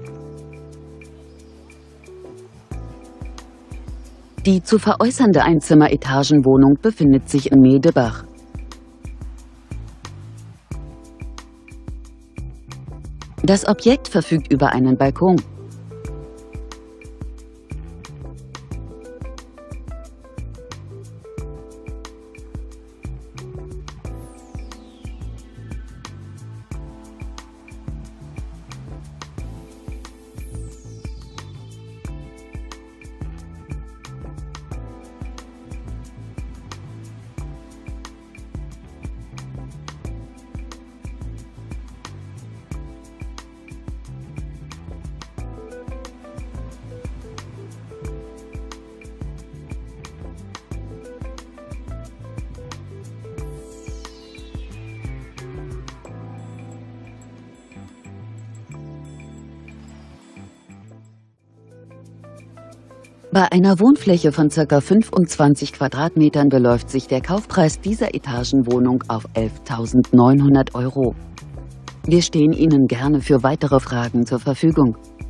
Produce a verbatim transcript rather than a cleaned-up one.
Die zu veräußernde Einzimmer-Etagenwohnung befindet sich in Medebach. Das Objekt verfügt über einen Balkon. Bei einer Wohnfläche von ca. fünfundzwanzig Quadratmetern beläuft sich der Kaufpreis dieser Etagenwohnung auf elftausendneunhundert Euro. Wir stehen Ihnen gerne für weitere Fragen zur Verfügung.